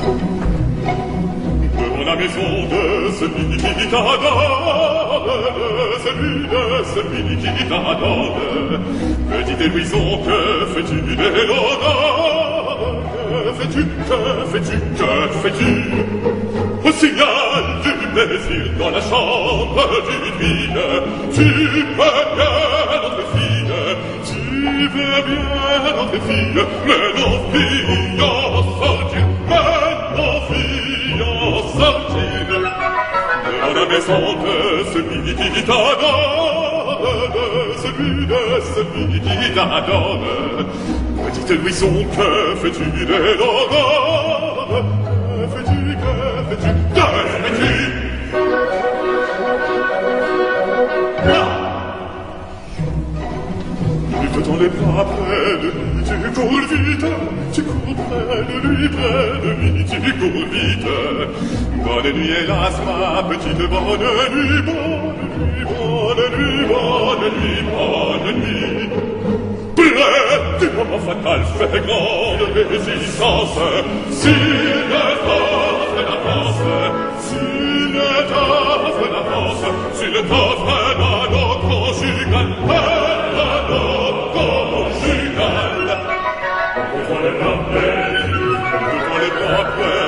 Devant la maison de celui qui t'adore, de celui qui t'adore, petite Louison, que fais-tu dès l'aurore? Que fais-tu, que fais-tu, que fais-tu? Au signal du plaisir dans la chambre du druide, tu veux bien notre fille, tu veux bien notre fille, mais nos filles en sortir, mais nos filles en sortir. Devant la maison de celui qui t'adore, de celui qui t'adore, petite Louison, que fais-tu dès l'aurore? Que fais-tu, que fais-tu, que fais-tu? Il te tend les bras près de lui, tu cours vite, tu cours près de lui, tu cours vite. Bonne nuit, hélas, ma petite, bonne nuit, bonne nuit, bonne nuit, bonne nuit, bonne nuit. Près du moment fatal, fais grande résistance, s'il ne t'offre la France, s'il ne t'offre la France, s'il t'offre l'anneau conjugal, l'anneau conjugal. Devant les bras près,